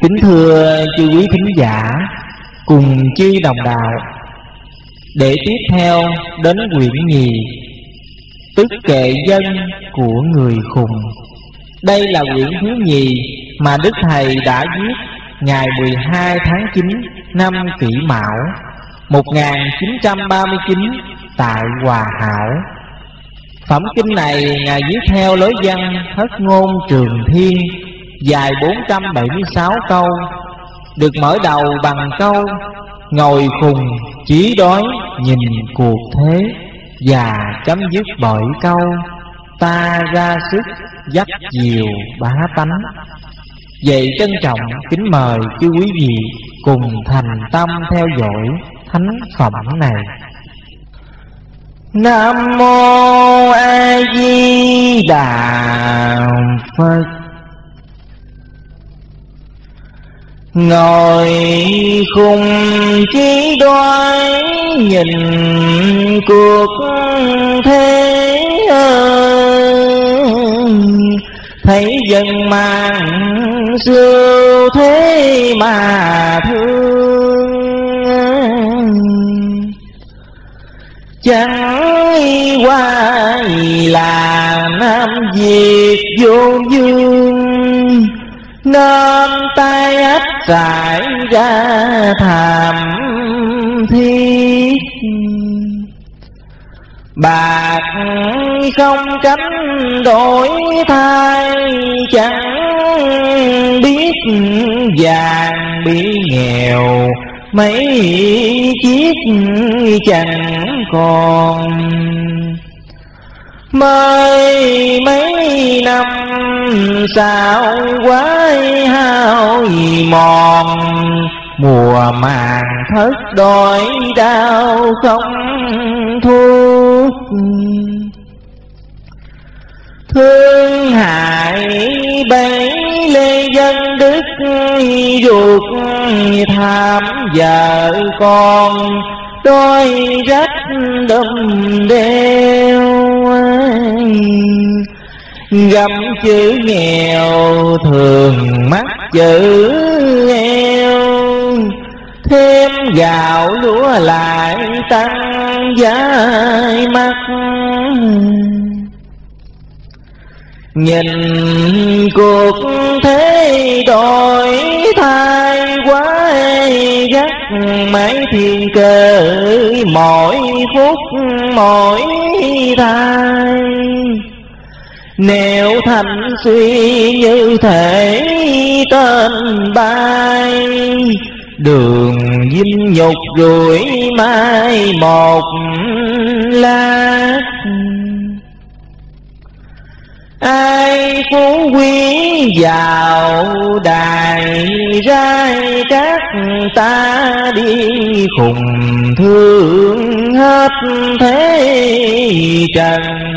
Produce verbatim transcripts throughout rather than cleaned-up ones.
Kính thưa chư quý thính giả cùng chư đồng đạo, để tiếp theo đến quyển nhì Tức Kệ Dân của Người Khùng. Đây là quyển thứ nhì mà Đức Thầy đã viết ngày mười hai tháng chín năm Kỷ Mão một nghìn chín trăm ba mươi chín tại Hòa Hảo. Phẩm kinh này Ngài viết theo lối văn Thất Ngôn Trường Thiên, dài bốn trăm bảy mươi sáu câu, được mở đầu bằng câu ngồi khùng chí đói nhìn cuộc thế, và chấm dứt bởi câu ta ra sức dắt dìu bá tánh. Vậy trân trọng kính mời chư quý vị cùng thành tâm theo dõi thánh phẩm này. Nam mô A Di Đà Phật. Ngồi khùng chí đói nhìn cuộc thế, thấy dân mang siêu thế mà thương, chẳng qua là Nam Việt vô dương, nên tai ách trải ra thảm thiết. Bạc không cánh đổi thay, chẳng biết vàng bị nghèo, mấy chiếc chẳng còn. Mới mấy năm sao quái hao mòn, mùa màng thất đói đau không thuốc. Thương hại bấy lê dân đức, ruột thảm vợ con, đôi rách đâm đeo. Gặm chữ nghèo thường mắc chữ nghèo, thêm gạo lúa lại tăng giá mắc. Nhìn cuộc thế đổi thay quá gắt, mấy thiên cơ mỗi phút mỗi thay. Nếu thành suy như thể tên bay, đường dinh nhục rủi mai một lát. Ai phú quý vào đài rai các, ta đi khùng thương hết thế trần.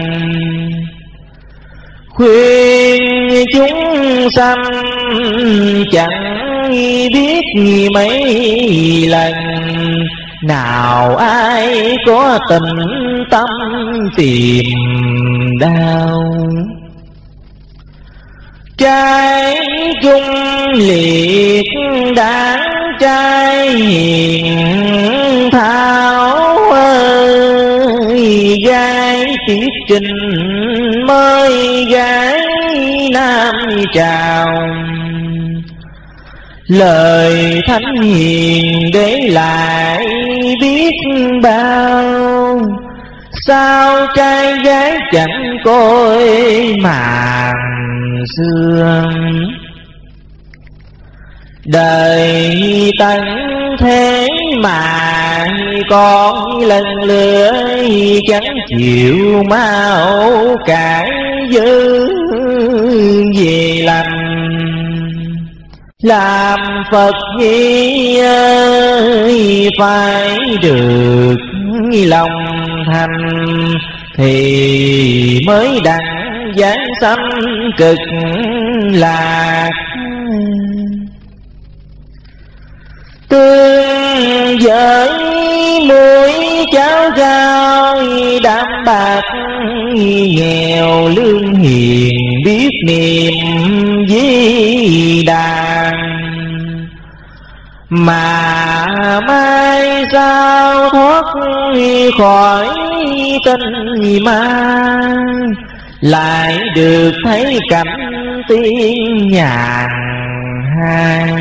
Khuyên chúng sanh chẳng biết mấy lần, nào ai có tình tâm tìm đau. Trái trung liệt đáng trai hiền thảo ơi, gái tiết trình mới gái nam trào. Lời thánh hiền để lại biết bao, sao trai gái chẳng coi màn xưa. Đời tận thế mà con lần lửa, chẳng chịu mau cải dư về lành. Làm Phật nhi ơi phải được lòng thành, thì mới đặng giảng sanh cực lạc. Tương với muối cháo rau đạm bạc, nghèo lương hiền biết niệm di đàn. mà mai sao thoát khỏi tình ma, lại được thấy cảnh tiên nhàn hạ.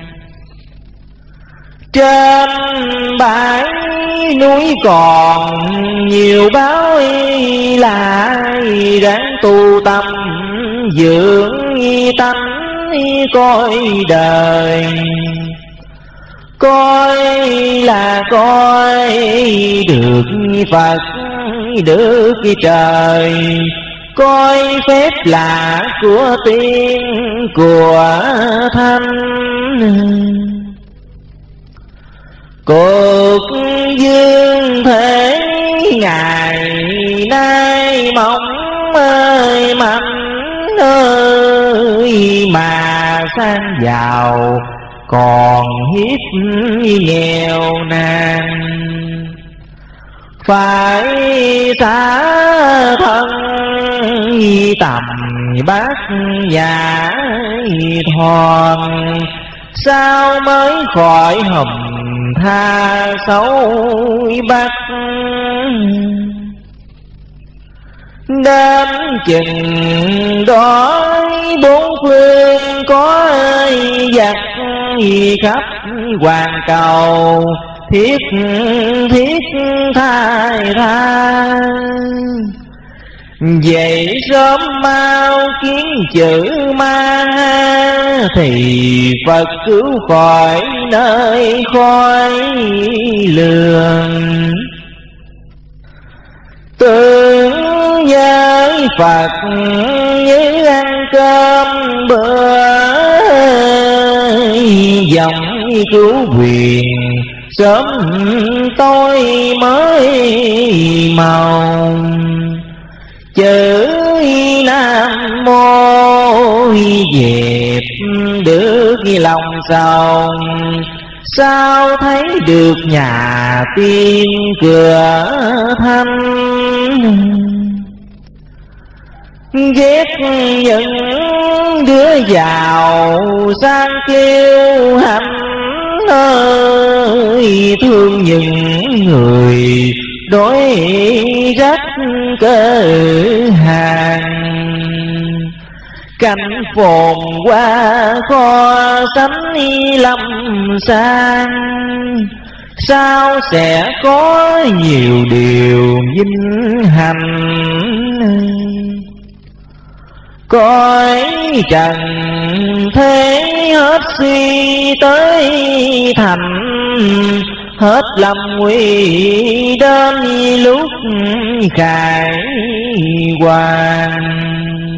Trên bãi núi còn nhiều báo lại, ráng tu tâm dưỡng tánh coi đời. Coi là coi được Phật được trời, coi phép lạ của tiên của thanh. Cuộc dương thế ngày nay mong ơi mạnh ơi, mà sang giàu còn hiếp nghèo nàn. Phải xả thân tầm bát nhã thoàn, sao mới khỏi hầm tha xấu bắt. Đến chừng đói bốn phương có giặc khắp hoàn cầu, thiết thiết thai tha. Dậy sớm mau kiến chữ ma, thì Phật cứu khỏi nơi khói lường. Tưởng nhớ Phật như ăn cơm bữa, dòng cứu quyền sớm tối mới màu. Chữ Nam Mô dẹp được lòng sầu, sao thấy được nhà tiên cửa thanh. Ghét những đứa giàu sang kêu hạnh ơi, thương những người đối rách cơ hàng. Cảnh phồn qua kho sánh lâm sang, sao sẽ có nhiều điều vinh hạnh. Cõi trần thế hết suy tới thành, hết lâm nguy đến lúc khải hoàn.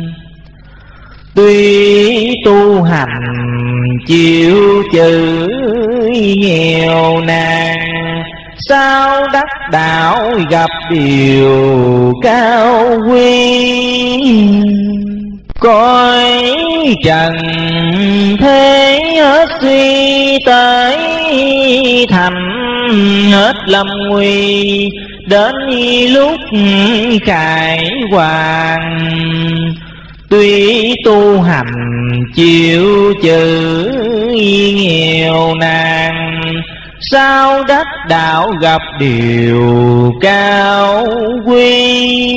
Tuy tu hành chịu chữ nghèo nàn, sao đắc đạo gặp điều cao quý. Coi trần thế hết suy tới thành, hết lâm nguy đến lúc khải hoàn. Tuy tu hành chịu chữ nghèo nàn, sao đắc đạo gặp điều cao quý.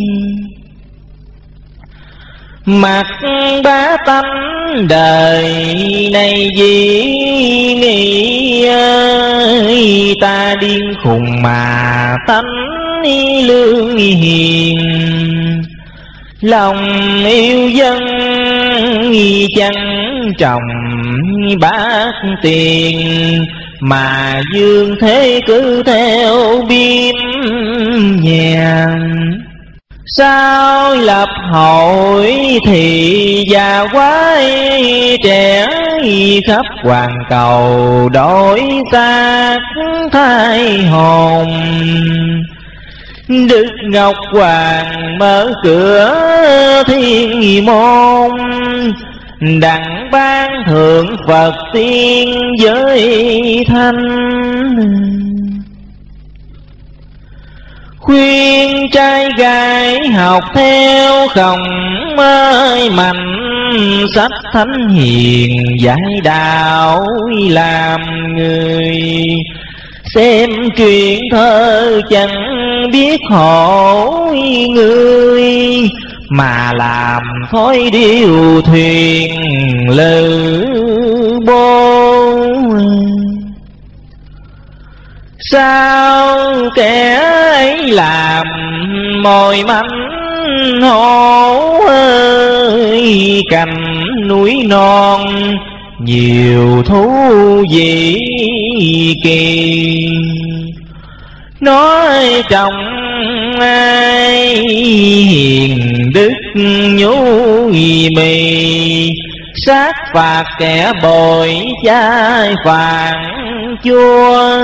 Mặc bá tánh đời này dĩ nghĩ ơi, ta điên khùng mà tánh lương hiền. Lòng yêu dân chẳng trọng bát tiền, mà dương thế cứ theo biên nhàn. Sao lập hội thì già quái trẻ, khắp hoàn cầu đổi xác thai hồn. Đức Ngọc Hoàng mở cửa thiên môn, đặng ban thượng Phật tiên giới thanh. Khuyên trai gái học theo không ơi mạnh, sách thánh hiền dạy đạo làm người. Xem truyện thơ chẳng biết hỏi người, mà làm thói điêu thuyền lữ bô. Sao kẻ ấy làm mồi mánh hổ ơi, cành núi non nhiều thú vị kỳ. Nói trong ai hiền đức nhú mì, sát phạt kẻ bội trái phản chua.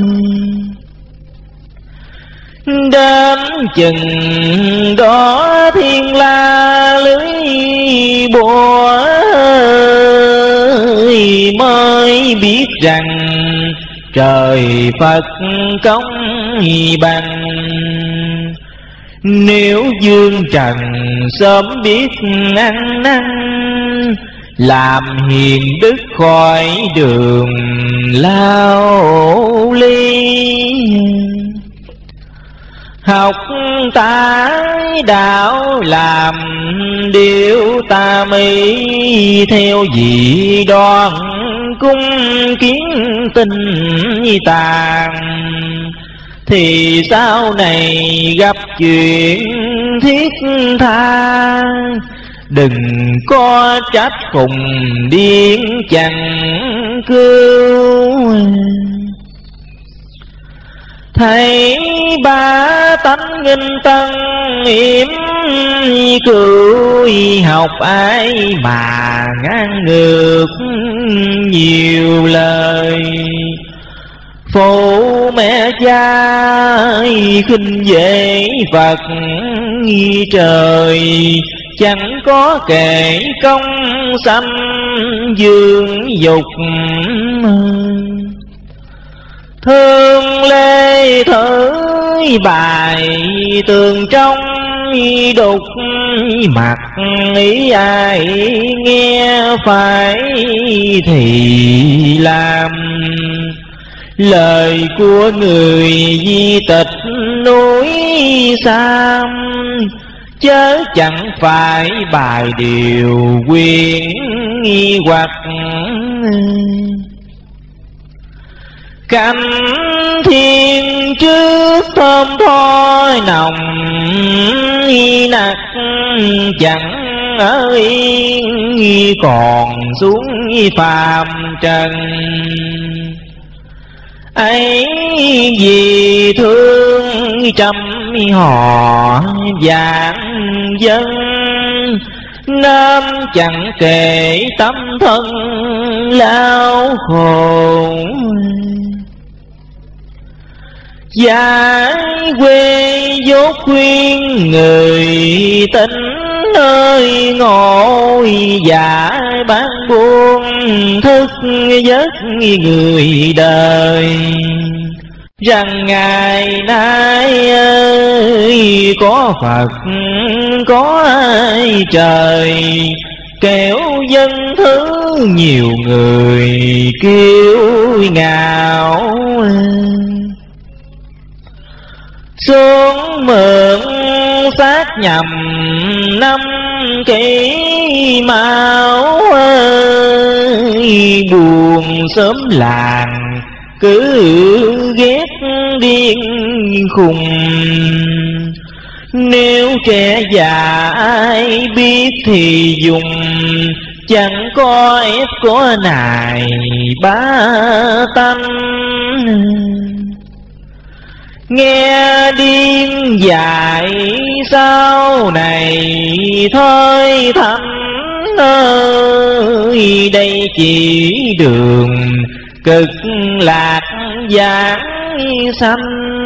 Đến chừng đó thiên la lưới bùa, mới biết rằng trời Phật công bằng. Nếu dương trần sớm biết ăn năn, làm hiền đức khỏi đường lao ly. Học tái đạo làm điều tà mị, theo dị đoan cung kiến tinh tàn. Thì sau này gặp chuyện thiết tha, đừng có trách khùng điên chẳng cứu. Thấy ba tánh nghinh tân yểm cười, học ai mà ngang ngược nhiều lời. Phụ mẹ cha khinh dễ Phật trời, chẳng có kể công sanh dương dục. Thương lê thử bài tường trong đục, mặt ý ai nghe phải thì làm. Lời của người di tịch núi Sam, chớ chẳng phải bài điều quyển hoặc. Cánh thiên trước thơm tho nồng nặc, chẳng ở yên còn xuống phàm trần. Ấy vì thương trăm họ vạn dân, nên chẳng kể tâm thân lao khổ. Giải quê dốt khuyên người tính nơi ngộ, giải bán buông thức giấc người đời. Rằng ngày nay ơi có Phật có ai trời, kẻo dân thứ nhiều người kiêu ngạo. Xuống mượn xác nhầm năm kỷ mão ơi, buồn sớm làng cứ ghét điên khùng. Nếu trẻ già ai biết thì dùng, chẳng có ép có nài bá tanh. Nghe điên dạy sau này thôi thanh ơi, đây chỉ đường cực lạc giảng sanh.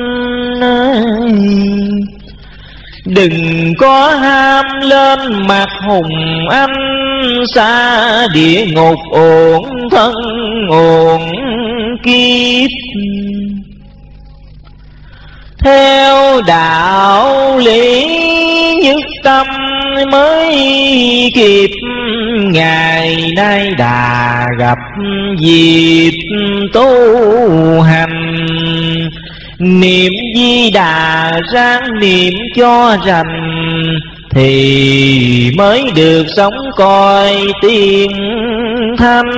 Đừng có ham lên mặt hùng anh, xa địa ngục ổn thân ổn kiếp. theo đạo lý nhất tâm mới kịp. Ngày nay đà gặp dịp tu hành, niệm Di Đà ráng niệm cho rành, thì mới được sống coi tiên thanh.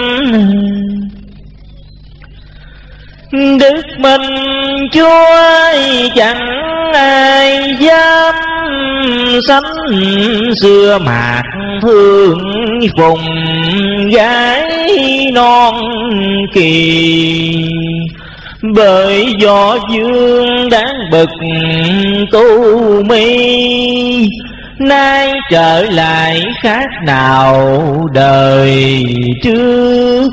Đức Minh Chúa chẳng ai dám sánh, xưa mạc thương phùng gái non kỳ. Bởi do dương đáng bực tu mi, nay trở lại khác nào đời trước.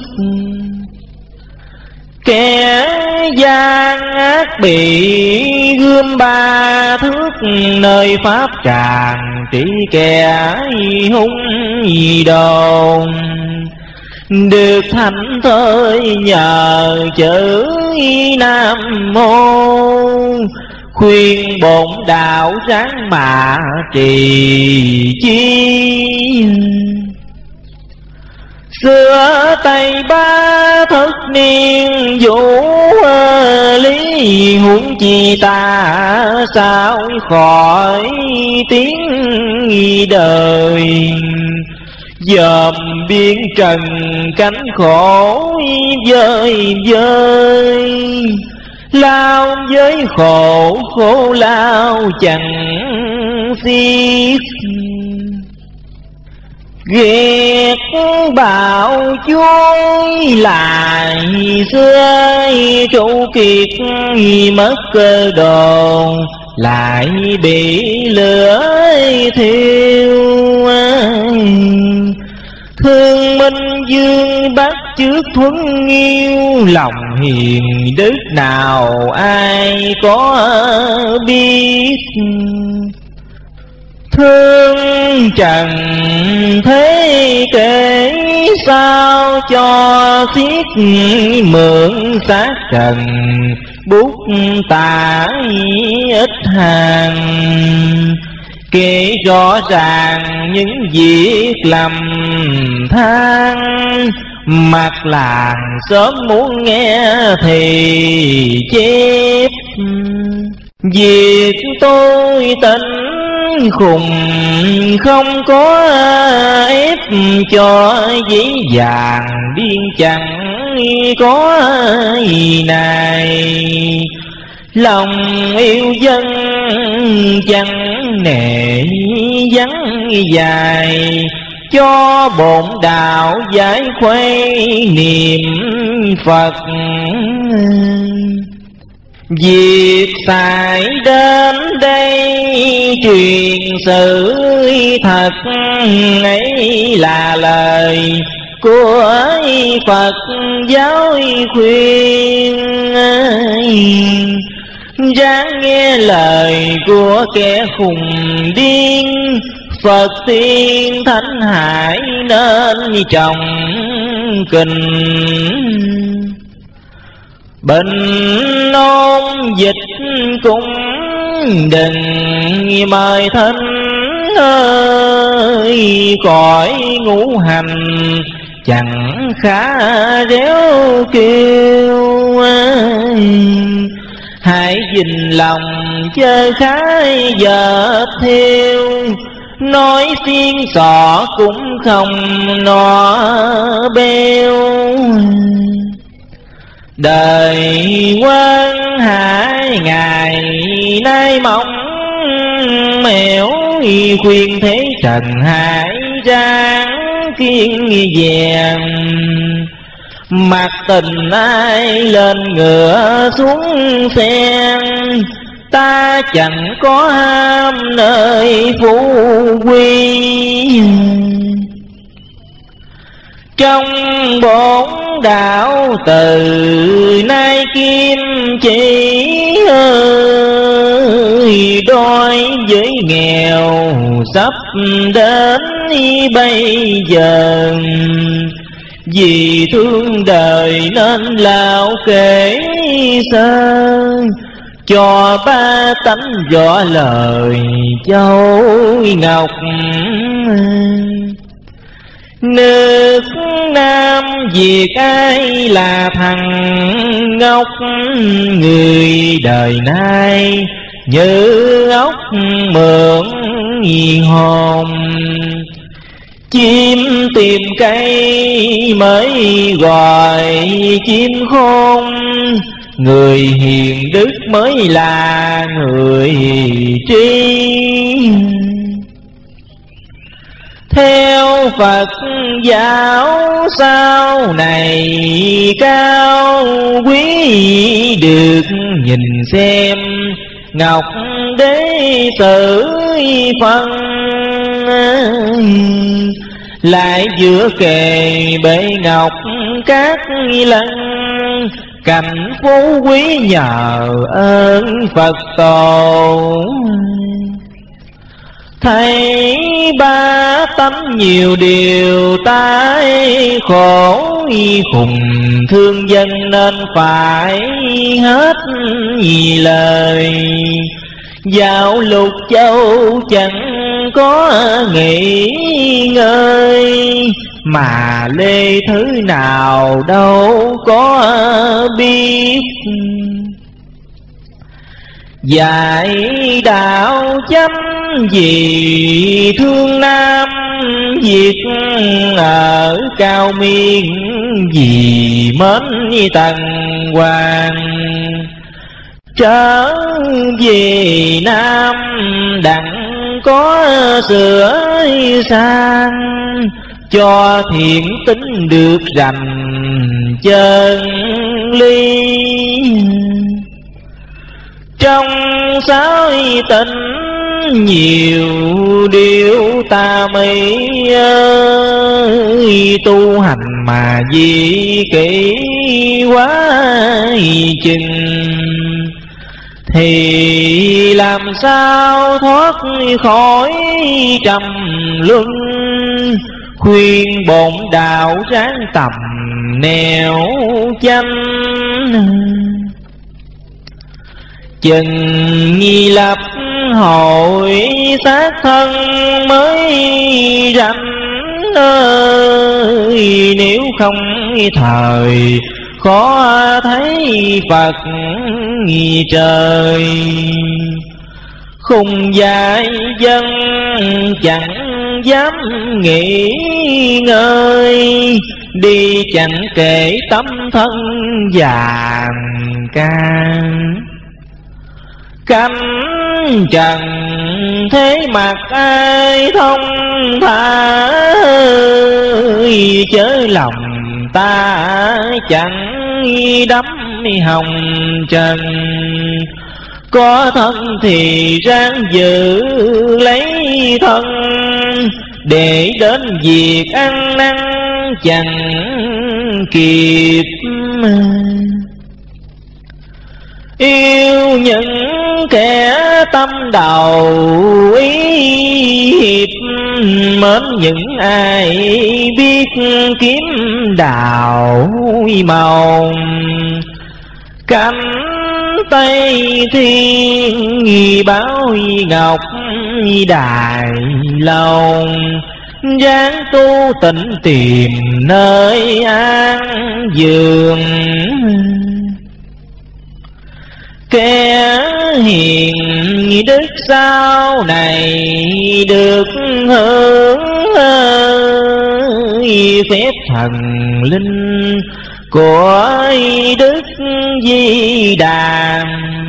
Kẻ gian ác bị gươm ba thước, nơi pháp tràng trị kẻ hung đồn. Được thành thơi nhờ chữ Nam Mô, khuyên bổn đạo ráng mà trì chi. Xưa Tây Ba thất niên vũ lý, huống chi ta sao khỏi tiếng đời. Dòm biên trần cánh khổ vơi vơi, lao với khổ khổ lao chẳng xiết. Ghét bạo chuối lại xưa, trụ kiệt mất cơ đồ, lại bị lửa thiêu. Thương Minh Dương bắt chước thuấn nghiêu, lòng hiền đức nào ai có biết. Thương trần thế kể sao cho xiết, mượn xác trần bút tả ít hàng. Kể rõ ràng những việc lầm than, mặt làng sớm muốn nghe thì chép. Việc tôi tỉnh khùng không có ép, cho giấy vàng điên chẳng có gì này. Lòng yêu dân chẳng nể vắng dài, cho bổn đạo giải khuây niệm Phật. Việc xài đến đây truyền sự thật, ấy là lời của Phật giáo khuyên. Ráng nghe lời của kẻ khùng điên, Phật tiên thánh hải nên trọng kình. Bệnh ôn dịch cũng đừng mời thân ơi, cõi ngũ hành chẳng khá réo kêu. Hãy gìn lòng chớ khái vợ theo, nói xiên xỏ cũng không no beo. Đời quan hải ngày nay mong mẻo, khuyên thế trần hải ráng kiên dèm. Mặc tình ai lên ngựa xuống sen, ta chẳng có ham nơi phú quý. Trong bổn đạo từ nay kim chỉ ơi, đói với nghèo sắp đến bây giờ. Vì thương đời nên lão kể sơ, cho ba tánh rõ lời châu ngọc. Nước Nam Việt ai là thằng ngốc, người đời nay như ốc mượn hồn. Chim tìm cây mới gọi chim khôn, người hiền đức mới là người tri. Theo Phật giáo sau này cao quý, được nhìn xem ngọc đế tử phân. Lại giữa kề bể ngọc các lần, cảnh phú quý nhờ ơn Phật tổ. Thấy ba tánh nhiều điều tai khổ, khùng thương dân nên phải hết lời. Dạo lục châu chẳng có nghỉ ngơi, mà lê thứ nào đâu có biết. Dạy đạo chánh vì thương Nam Việt, ở Cao Miên vì mến Tần Hoàng. Trở về Nam đặng có sửa sang, cho thiện tính được rành chân ly. Trong sáu tình nhiều điều ta mấy ơi, tu hành mà vì kỹ quá chừng, thì làm sao thoát khỏi trầm luân. Khuyên bổn đạo ráng tầm nẻo chánh, chừng nhi lập hội xác thân mới rảnh ơi. Nếu không thời khó thấy Phật trời, khùng dại dân chẳng dám nghĩ ngơi. Đi chẳng kể tấm thân vàng can, cánh trần thế mặt ai thông thả. Chớ lòng ta chẳng đắm hồng trần, có thân thì ráng giữ lấy thân. Để đến việc ăn năn chẳng kịp, yêu những kẻ tâm đầu ý hiệp. Mến những ai biết kiếm đạo màu, cánh Tây Thiên báo ngọc đài lòng. Ráng tu tịnh tìm nơi an giường, kẻ hiền đức sau này được hưởng phép thần linh của Đức Di Đà.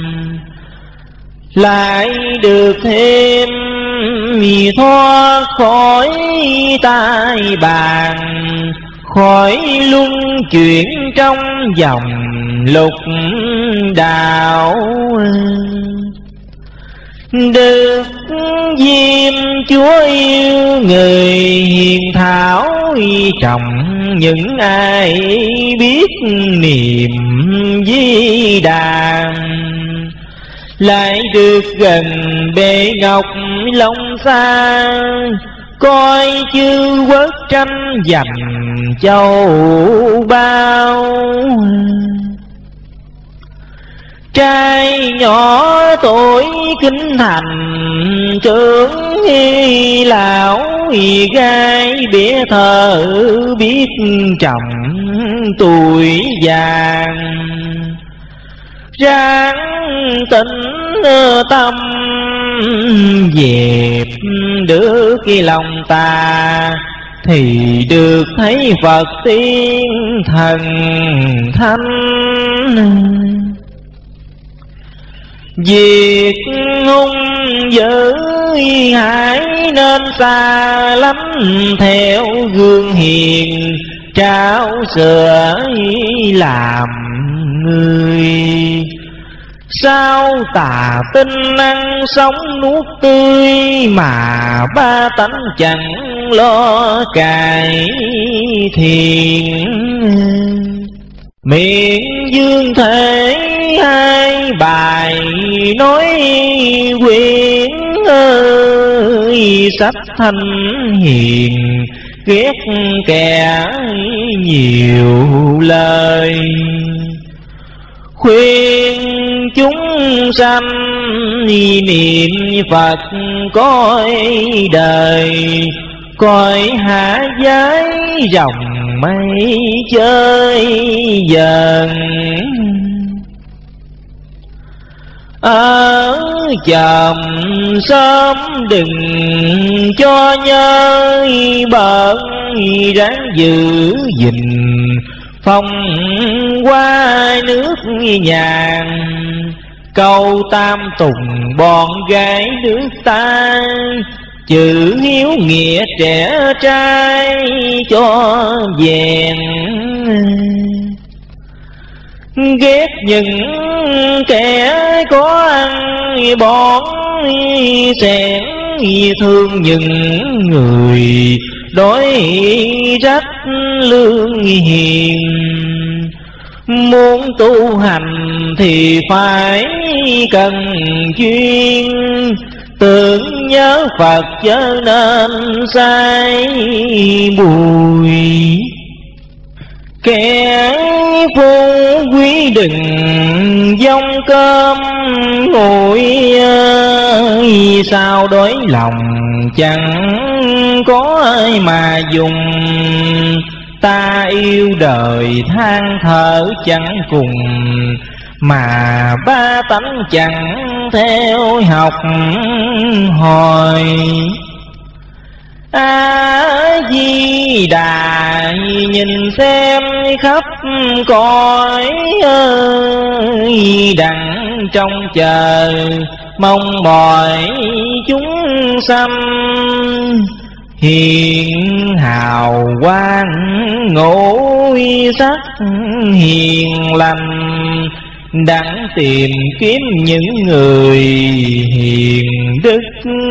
Lại được thêm thoát khỏi tai bàn, khỏi luân chuyển trong dòng lục đạo. Được Diêm Chúa yêu người hiền thảo, trọng những ai biết niệm Di Đà. Lại được gần bệ ngọc long xa, coi chư quốc tranh giành châu bao. trai nhỏ tuổi kinh thành, trưởng lão gái bỉa thơ biết trọng tuổi vàng. Ráng tĩnh tâm dẹp được cái lòng ta, thì được thấy Phật tiên thần thánh. Việc hung dữ hãy nên xa lánh, theo gương hiền trao sửa làm người. Sao tà tinh ăn sống nuốt tươi, mà ba tánh chẳng lo cải thiện. Miệng dương thể hai bài nói quyển ơi, sách thanh hiền ghét kẻ nhiều lời. Khuyên chúng sanh niệm Phật coi đời, coi hạ giới rồng mây chơi dần. Ở chậm sớm đừng cho nhớ bận, ráng giữ gìn phong qua nước nhàn. Câu tam tùng bọn gái nước ta, chữ hiếu nghĩa trẻ trai cho vẹn. Ghét những kẻ có ăn bón xẻn, thương những người đói rách lương hiền. Muốn tu hành thì phải cần chuyên, tưởng nhớ Phật chớ nên sai bùi. Kẻ phú quý đừng dông cơm nguội, sao đói lòng chẳng có ai mà dùng. Ta yêu đời than thở chẳng cùng, mà ba tánh chẳng theo học hỏi. A Di Đà nhìn xem khắp cõi ơi, đặng trông chờ mong mỏi chúng sanh. Hiền hào quang ngũ sắc hiền lành, đặng tìm kiếm những người hiền đức.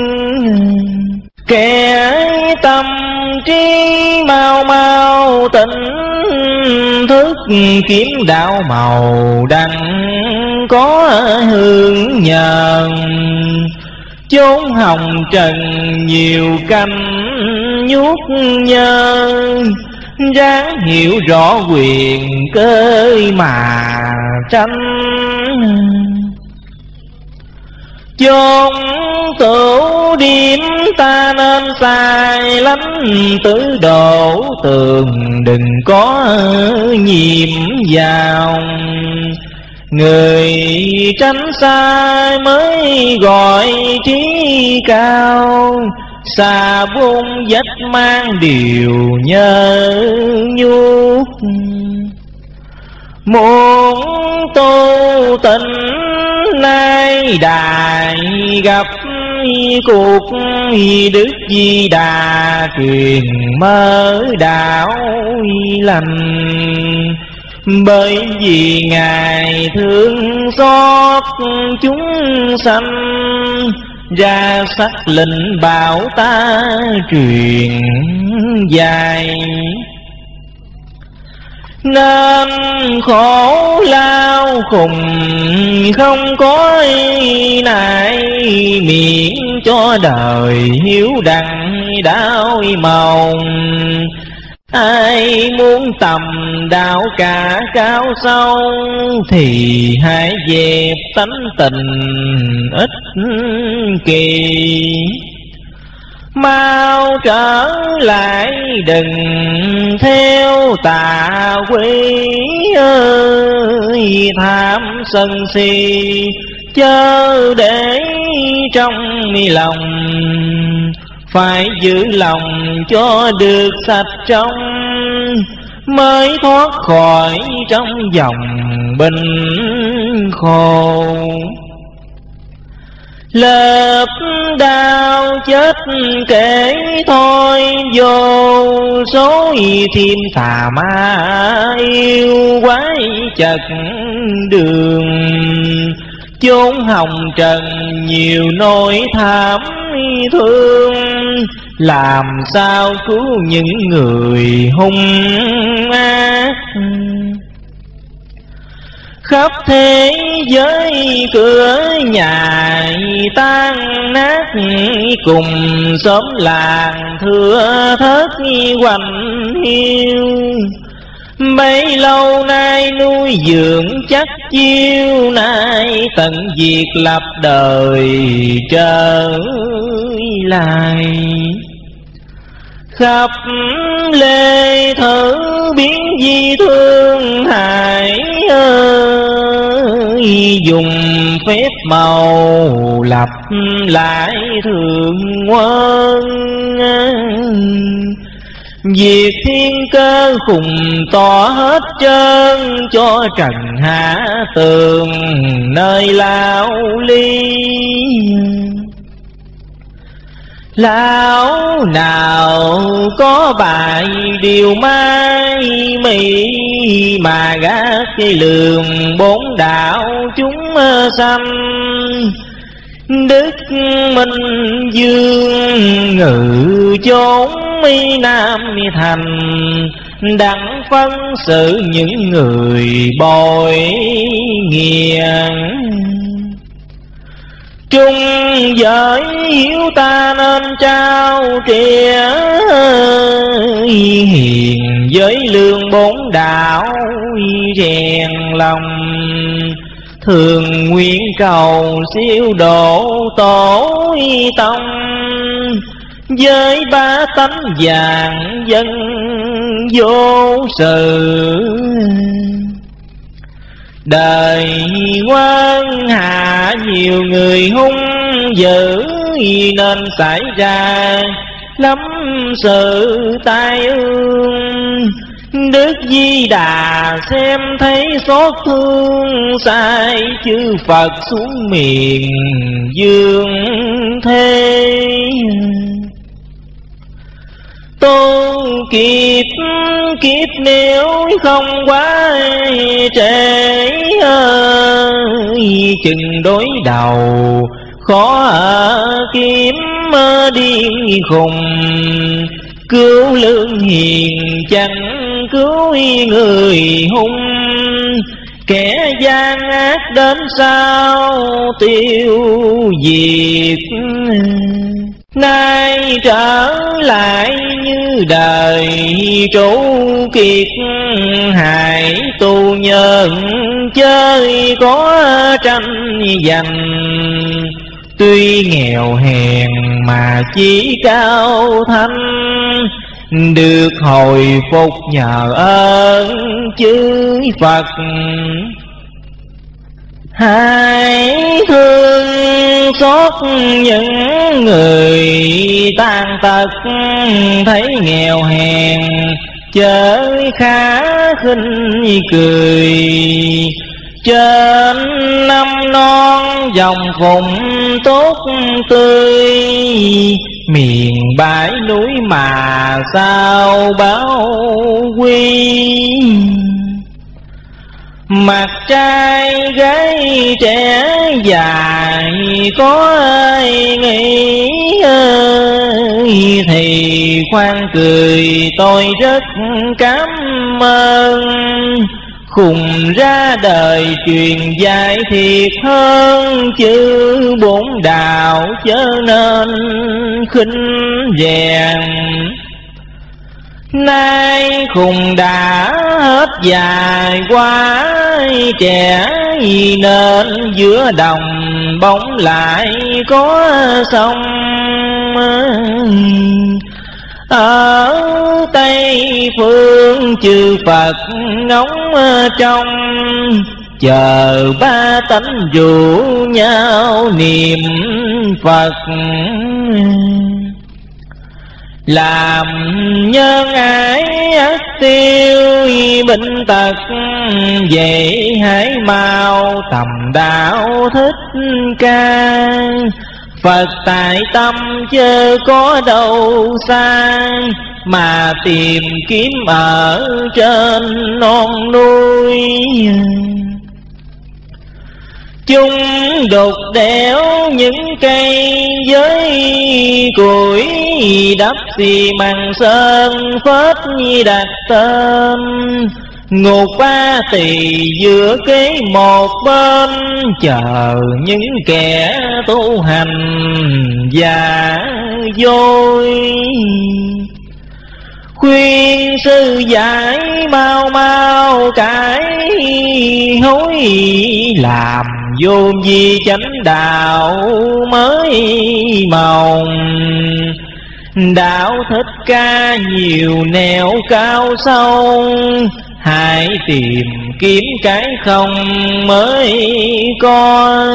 Kẻ tâm trí mau mau tỉnh thức, kiếm đạo màu đặng có hương nhờn. Chốn hồng trần nhiều canh nhuốc nhơ, ráng hiểu rõ quyền cơ mà tranh. Chốn tửu điểm ta nên sai lánh, tứ độ tường đừng có nhiễm vào. Người tránh sai mới gọi trí cao, xa buông vách mang điều nhơ nhuốc. Muốn tu tịnh nay đài, gặp cuộc Đức Di Đà truyền mơ đạo lành. Bởi vì Ngài thương xót chúng sanh, ra sắc lệnh bảo ta truyền dài. Nên khổ lao khùng không có nại, miễn cho đời hiếu đặng đau màu. Ai muốn tầm đạo cả cao sâu, thì hãy dẹp tánh tình ích kỳ. Mau trở lại đừng theo tà quy ơi, tham sân si chớ để trong lòng. Phải giữ lòng cho được sạch trong, mới thoát khỏi trong dòng bình khổ. Lớp đau chết kể thôi, vô số thiên tà ma yêu quái chật đường. Chốn hồng trần nhiều nỗi thảm thương, làm sao cứu những người hung ác. Khắp thế giới cửa nhà tan nát, cùng xóm làng thưa thớt quạnh hiu. Bấy lâu nay nuôi dưỡng chắc chiêu, nay tận diệt lập đời trở lại. Khắp lê thử biến di thương hại ơi, dùng phép màu lập lại thường quân. Việc thiên cơ khùng tỏ hết trơn, cho trần hạ tường nơi lao ly. Lão nào có bài điều mai mị, mà gác cái lường bốn đạo chúng sanh. Đức Minh Dương ngự chốn mi Nam Thành, đặng phân xử những người bội nghiền. Trung giới hiếu ta nên trao trìa, hiền với lương bốn đạo rèn lòng. Thường nguyện cầu siêu độ tổ tông, với ba tánh vàng dân vô sự. Đời quan hạ nhiều người hung dữ, nên xảy ra lắm sự tai ương. Đức Di Đà xem thấy xót thương, sai chư Phật xuống miền dương thế. Tu kiếp kiếp nếu không quá trễ ơi, chừng đối đầu khó ở kiếm điên khùng. Cứu lương hiền chẳng cứu người hung, kẻ gian ác đến sao tiêu diệt. Nay trở lại như đời trổ kiệt, hại tù nhân chơi có tranh giành. Tuy nghèo hèn mà chí cao thanh, được hồi phục nhờ ơn chư Phật. Hãy thương xót những người tàn tật, thấy nghèo hèn chớ khá khinh cười. Trên năm non dòng phụng tốt tươi, miền bãi núi mà sao báo quy. Mặt trai gái trẻ dài có ai nghĩ ơi, thì khoan cười tôi rất cảm ơn. Khùng ra đời truyền dạy thiệt hơn, chứ bốn đạo chớ nên khinh rèn. Nay khùng đã hết dài quá trẻ, nên giữa đồng bóng lại có sông. Ở Tây phương chư Phật ngóng trong, chờ ba tánh rủ nhau niệm Phật. Làm nhân ái ắt tiêu bệnh tật, vậy hãy mau tầm đạo thích ca. Phật tại tâm chớ có đâu xa, mà tìm kiếm ở trên non núi. Chung đục đẽo những cây với củi, đắp xi măng sơn phết đặt tên. Ngục ba tỳ giữa kế một bên, chờ những kẻ tu hành giả dối. Khuyên sư giải mau mau cải hối, làm vô vi chánh đạo mới màu. Đạo Thích Ca nhiều nẻo cao sâu, hãy tìm kiếm cái không mới coi.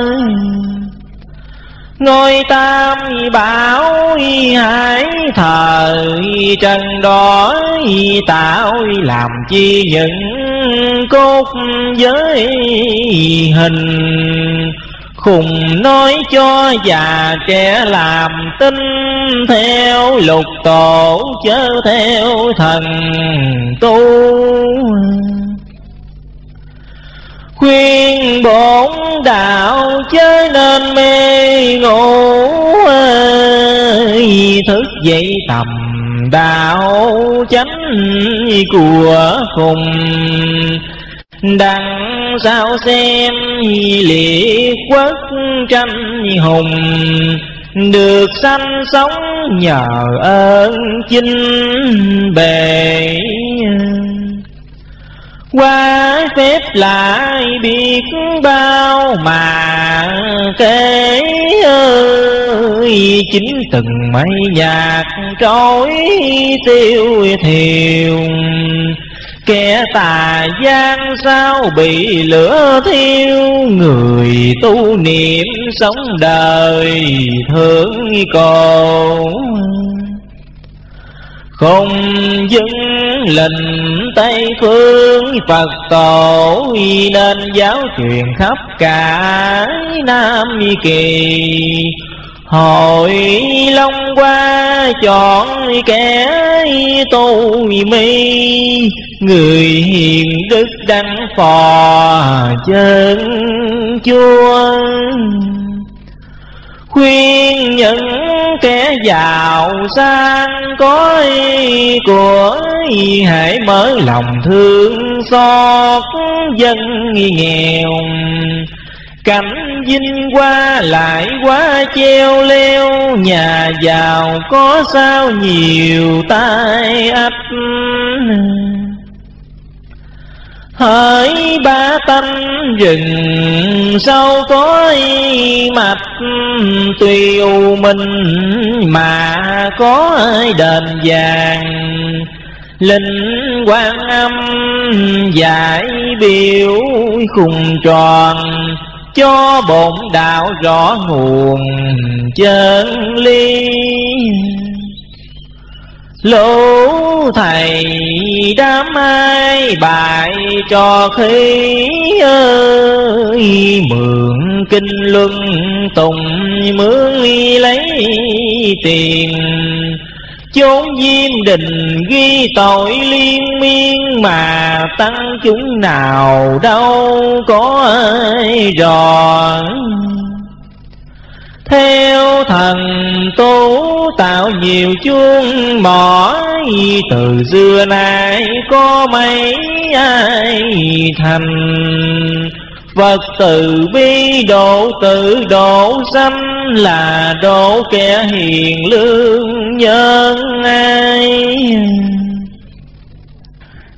Ngôi Tam Bảo hãy thờ trần đó, tạo làm chi những cốt giới hình. Khùng nói cho già trẻ làm tin, theo lục tổ chớ theo thần tu. Khuyên bổn đạo chớ nên mê ngủ, thức dậy tầm đạo chánh của khùng. Đằng sau xem liệt quốc tranh hùng, được sanh sống nhờ ơn chinh bề. Qua phép lại biết bao mà kể ơi, chính từng mây nhạc trôi tiêu thiêu. Kẻ tà gian sao bị lửa thiêu, người tu niệm sống đời thương cổ. Không dưng lệnh Tây phương Phật tổ, nên giáo truyền khắp cả Nam Kỳ. Hội Long qua chọn kẻ tu mi, người hiền đức đăng phò chân chúa. Khuyên những kẻ giàu sang có của, hãy mở lòng thương xót dân nghèo. Cảnh vinh qua lại quá treo leo, nhà giàu có sao nhiều tai ách. Hỡi ba tánh rừng sâu có mạch, tuy u minh mà có đền vàng. Linh Quan Âm giải biểu khùng tròn, cho bổn đạo rõ nguồn chân lý. Lũ thầy đám ai bại cho khí ơi, mượn kinh luân tùng mướn lấy tiền. Chốn Diêm Đình ghi tội liên miên, mà tăng chúng nào đâu có ai rõ. Theo thần tú tạo nhiều chuông mỏ, từ xưa nay có mấy ai thành. Phật từ bi độ tự độ sanh, là độ kẻ hiền lương nhân ai.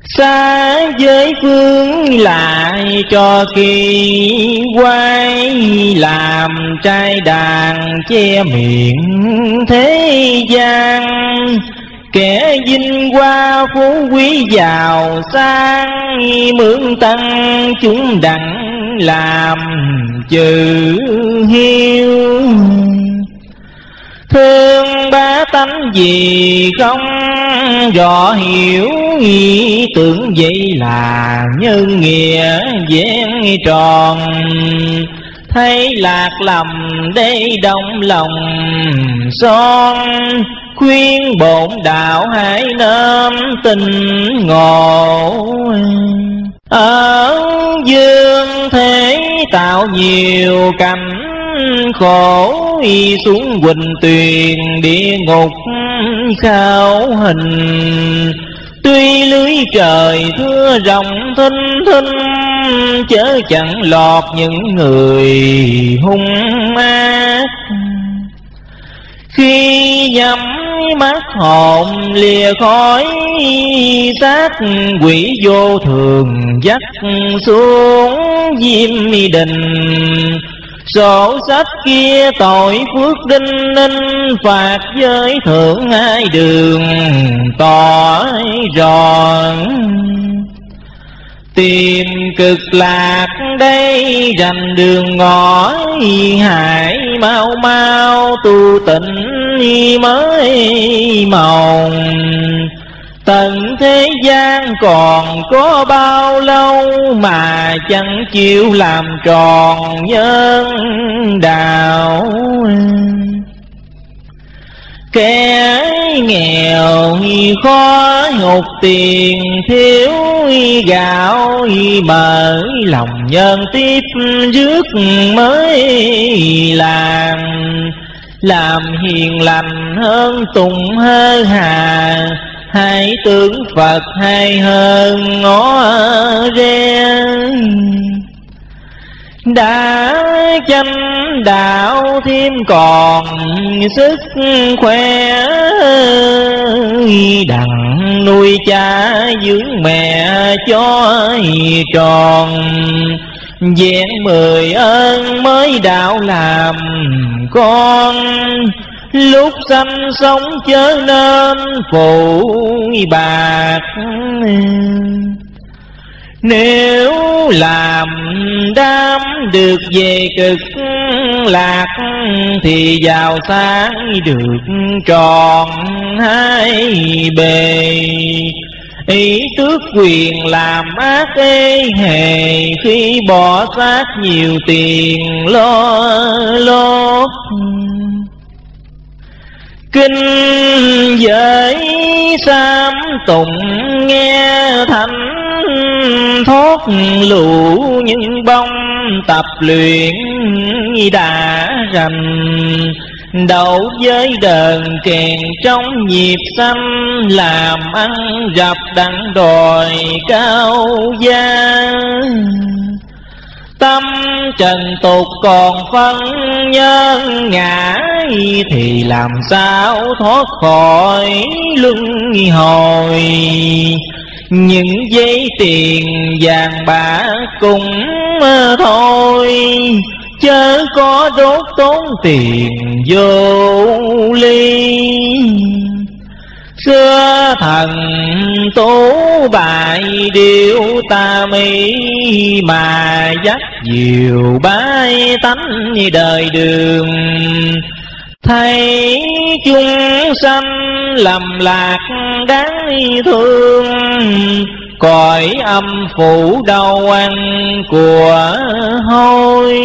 xa với phương lại trò kỳ quay, làm trai đàn che miệng thế gian. Kẻ vinh hoa phú quý giàu sang, mượn tăng chúng đặng làm chữ hiếu. Thương bá tánh gì không rõ hiểu, ý tưởng vậy là nhân nghĩa vẹn tròn. Thấy lạc lầm đây động lòng son, khuyên bổn đạo hãy nên tình ngộ. Ở dương thế tạo nhiều cảnh khổ, xuống quỳnh tuyền địa ngục khao hình. Tuy lưới trời thưa rộng thinh thinh, chớ chẳng lọt những người hung ác. Khi nhắm mắt hồn lìa khói xác, quỷ vô thường dắt xuống diêm đình. Sổ sách kia tội phước đinh ninh, phạt giới thượng hai đường tỏ ròn. Tìm cực lạc đây rành đường ngõ, hãy mau mau tu tịnh mới màu. Tận thế gian còn có bao lâu, mà chẳng chịu làm tròn nhân đạo. Kẻ nghèo khó hụt tiền, thiếu gạo mở lòng nhân tiếp rước mới làm. Làm hiền lành hơn tùng hơ hà, hãy tưởng Phật hay hơn ngó ren. Đã chánh đạo thêm còn sức khỏe, đặng nuôi cha dưỡng mẹ cho tròn. Vẹn mười ơn mới đạo làm con, lúc sanh sống chớ nên phụ bạc. Nếu làm đám được về cực lạc, thì giàu sang được tròn hai bề. Ý tước quyền làm ác ê hề, khi bỏ xác nhiều tiền lo lót. Kinh giới sám tụng nghe thánh, thoát lũ những bông tập luyện đã rành. Đậu với đờn kèn trong nhịp xanh, làm ăn rập đặng đòi cao gia. Tâm trần tục còn phân nhân ngã, thì làm sao thoát khỏi luân hồi. Những giấy tiền vàng bạc cũng thôi, chớ có đốt tốn tiền vô ly. Xưa thần tú bại điệu ta mỹ, mà dắt diều bái tánh đời đường. Thấy chúng sanh lầm lạc đáng thương, cõi âm phủ đâu ăn của hôi.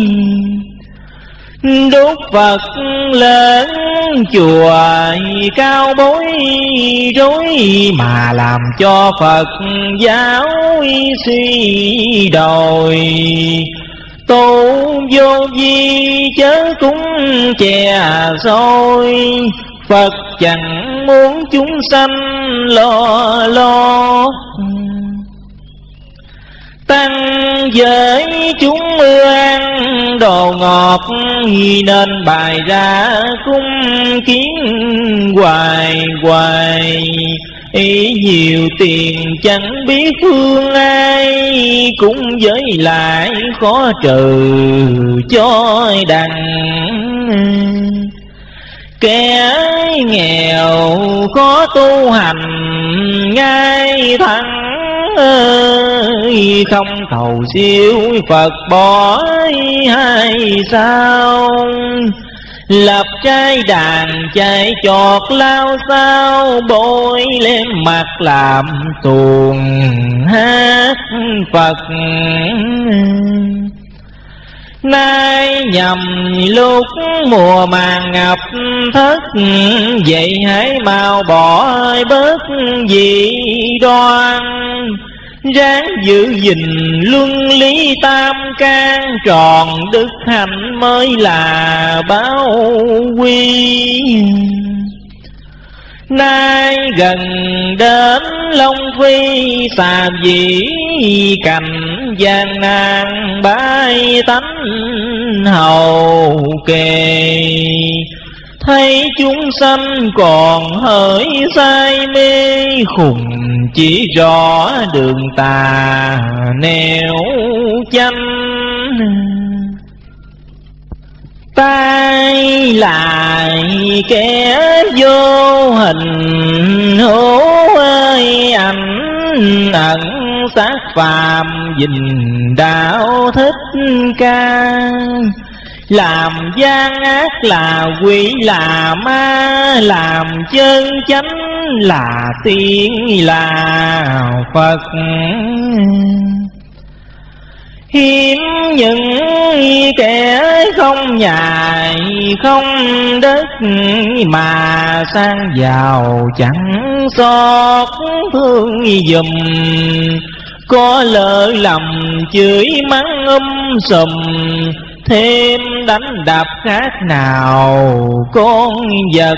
Đốt Phật lớn chùa cao bối rối, mà làm cho Phật giáo suy đồi. Tu vô vi chớ cúng chè xôi, Phật chẳng muốn chúng sanh lo lo. Tăng giới chúng ưa ăn đồ ngọt, nên bày ra cung kiến hoài hoài. ý nhiều tiền chẳng biết thương ai, cũng với lại khó trừ cho đặng. Kẻ nghèo khó tu hành ngay thẳng, không cầu siêu Phật bỏ hay sao. Lập trai đàn chạy chọt lao sao, bôi lên mặt làm tuồng hát Phật. Nay nhầm lúc mùa màng ngập thất, vậy hãy mau bỏ bớt dị đoan. Ráng giữ gìn luân lý tam can, tròn đức hạnh mới là báo quy. Nay gần đến Long Phi xà dĩ, cành gian nan bái tánh hầu kề. Thấy chúng sanh còn hỡi say mê, khùng chỉ rõ đường tà nẻo chanh. Tai lại kẻ vô hình, hố ơi ảnh ẩn sát phàm, dình đạo thích ca. Làm gian ác là quỷ là ma, làm chân chánh là tiên là Phật. Hiếm những kẻ không nhà không đất, mà sang giàu chẳng xót thương dùm. Có lỡ lầm chửi mắng um sùm, thêm đánh đập khác nào con vật.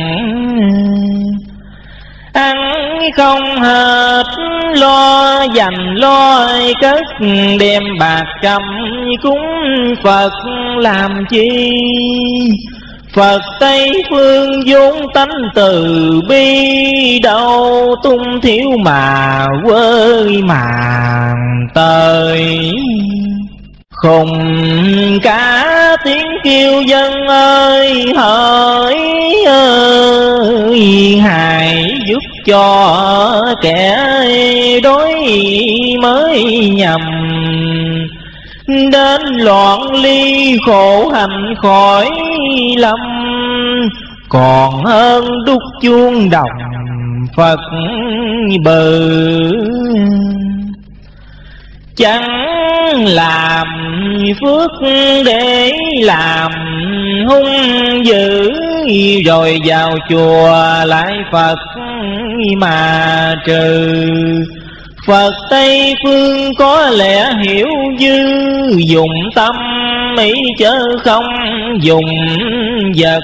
Ăn không hết lo dành lo cất, đem bạc trăm cúng Phật làm chi. Phật Tây Phương vốn tánh từ bi, đâu tung thiếu mà quơi màng tơi. Khùng cả tiếng kêu dân ơi hỡi ơi, hãy giúp cho kẻ đối mới nhầm. Đến loạn ly khổ hành khỏi lâm, còn hơn đúc chuông đồng Phật bừ. Chẳng làm phước để làm hung dữ, rồi vào chùa lại Phật mà trừ. Phật Tây Phương có lẽ hiểu dư, dùng tâm ý chớ không dùng vật.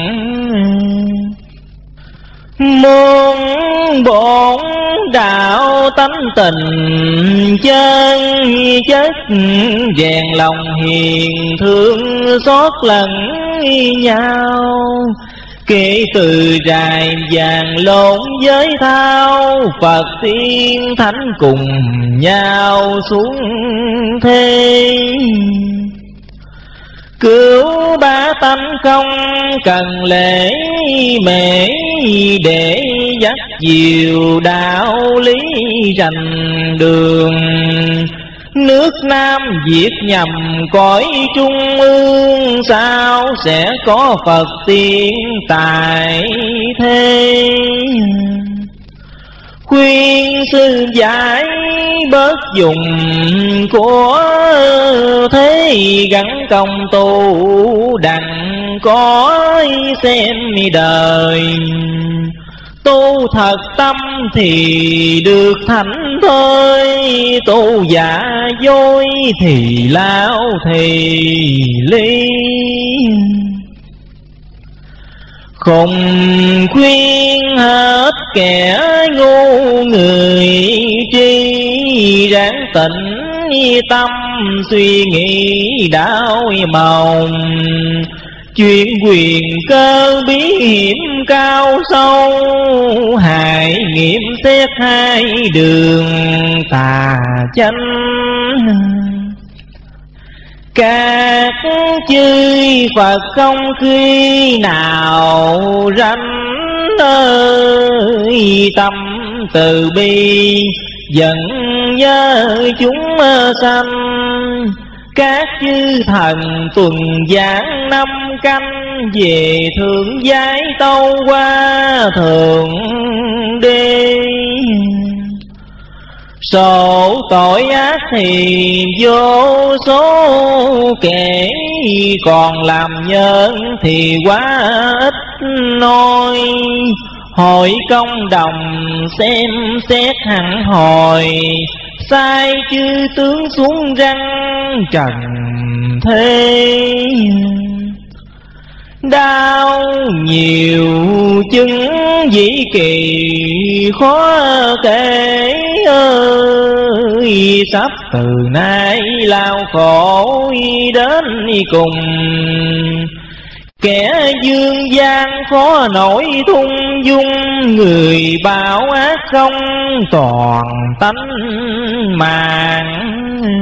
Muôn bổn đạo tánh tình chân chất, rèn lòng hiền thương xót lẫn nhau. Kể từ rài vàng lộn với thao, Phật tiên thánh cùng nhau xuống thế. Cứu ba tánh không cần lễ mễ, để dắt diệu đạo lý rành đường. Nước Nam Việt nhằm cõi trung ương, sao sẽ có Phật tiên tại thế. Khuyên sư giải bớt dùng của thế, gắn công tu đặng có xem đời. Tu thật tâm thì được thảnh thơi, tu giả dối thì lao thì ly. Khùng khuyên hết kẻ ngu người tri, ráng tĩnh tâm suy nghĩ đảo mộng. Chuyện quyền cơ bí hiểm cao sâu, hại nghiệm xét hai đường tà chánh. Các chư Phật không khi nào ranh ơi, tâm từ bi dẫn nhớ chúng sanh. Các chư thần tuần giảng năm canh, về thượng giai tâu qua thượng đế. Số tội ác thì vô số kể, còn làm nhân thì quá ít nói. Hội công đồng xem xét hẳn hồi, sai chư tướng xuống răng trần thế. Đau nhiều chứng dĩ kỳ khó kể ơi, sắp từ nay lao khổ đến cùng. Kẻ dương gian khó nổi thung dung, người bảo ác không toàn tánh mạng.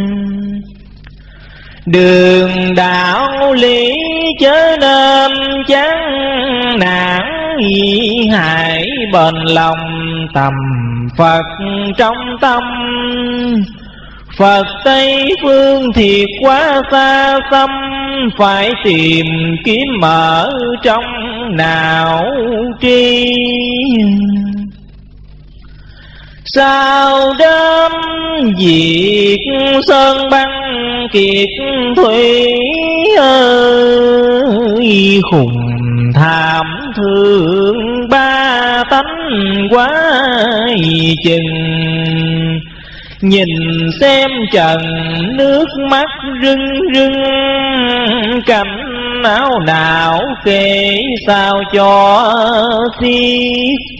Đường đạo lý chớ nên chán nản, hãy bền lòng tầm Phật trong tâm. Phật Tây phương thiệt quá xa xăm, phải tìm kiếm ở trong não tri. Sao đêm diệt sơn băng kiệt thủy ơi, khùng thảm thương ba tánh quá chừng. Nhìn xem trần nước mắt rưng rưng, cảnh áo nào kể sao cho xiết.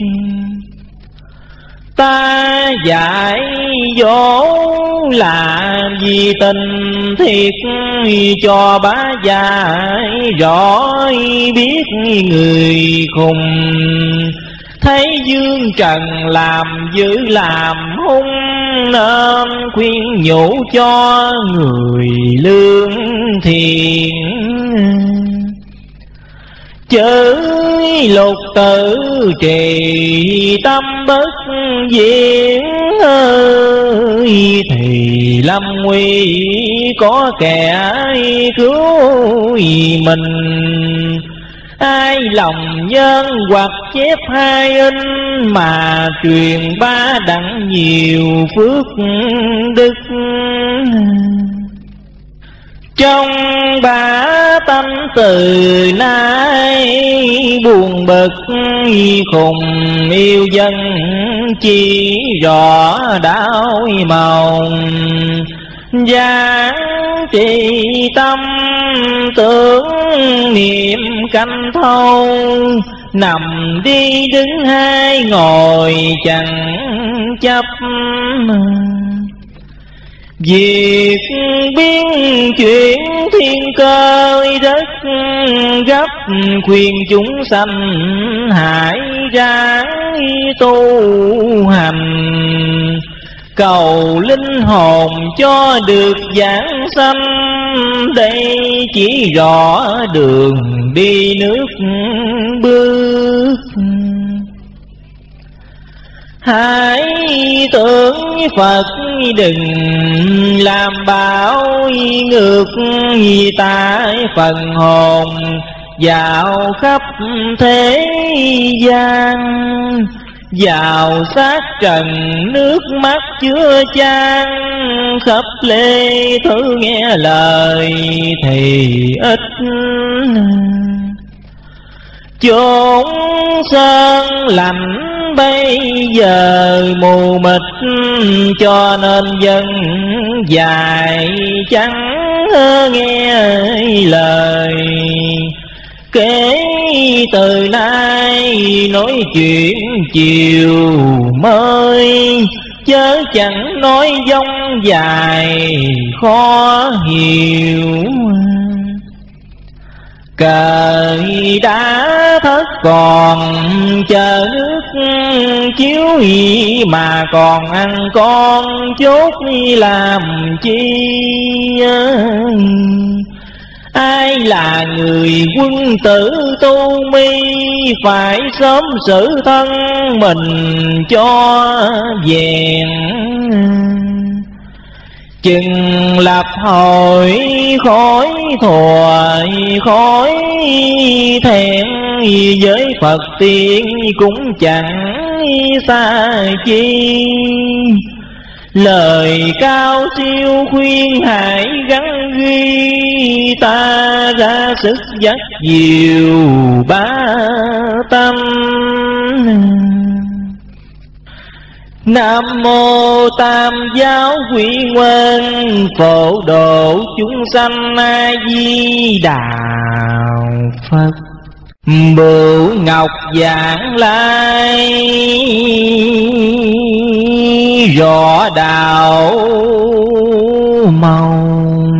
Ta dạy dỗ là vì tình thiệt, cho bá dạy rõ biết người khùng. Thấy dương trần làm dữ làm hung, nên khuyên nhủ cho người lương thiện. Chữ lục tử trì tâm bất diễn ơi, thì lâm nguy có kẻ cứu mình. Ai lòng nhân hoặc chép hai in, mà truyền ba đặng nhiều phước đức. Trong bá tánh từ nay buồn bực khùng, yêu dân chỉ rõ đau mòn. Giảng trì tâm tưởng niệm canh thâu, nằm đi đứng hai ngồi chẳng chấp. Việc biến chuyển thiên cơ rất gấp, khuyên chúng sanh hãy ráng tu hành. Cầu linh hồn cho được giảng sanh, đây chỉ rõ đường đi nước bước. Hãy tưởng Phật đừng làm bảo, ngược tại phần hồn dạo khắp thế gian. Vào sát trần nước mắt chứa chan, khắp lê thứ nghe lời thì ít. Chốn sơn lạnh bây giờ mù mịt, cho nên dân dài chẳng nghe lời. Kể từ nay nói chuyện chiều mới, chớ chẳng nói dông dài khó hiểu. Cờ đã thất còn chờ nước chiếu, mà còn ăn con chốt làm chi? Ai là người quân tử tu mi, phải sớm xử thân mình cho vẹn. Chừng lập hội khỏi thùa khỏi thẹn, với Phật tiên cũng chẳng xa chi. Lời cao siêu khuyên hãy gắn ghi, ta ra sức dắt dìu ba tâm. Nam mô Tam Giáo Quy Nguyên, phổ độ chúng sanh A Di Đà Phật. Bửu ngọc giảng lai, rõ đạo màu.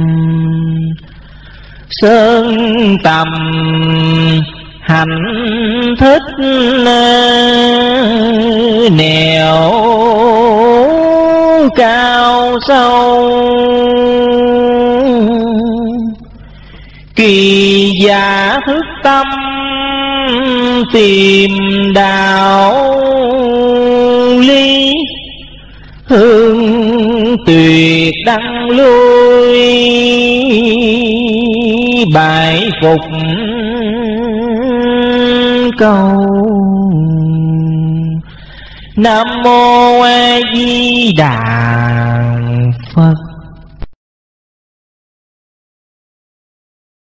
Sơn tầm hạnh thích, nẻo cao sâu. Kỳ giả thức tâm tìm đạo lý, hương tuyệt đăng lui bại phục câu. Nam mô A Di Đà Phật.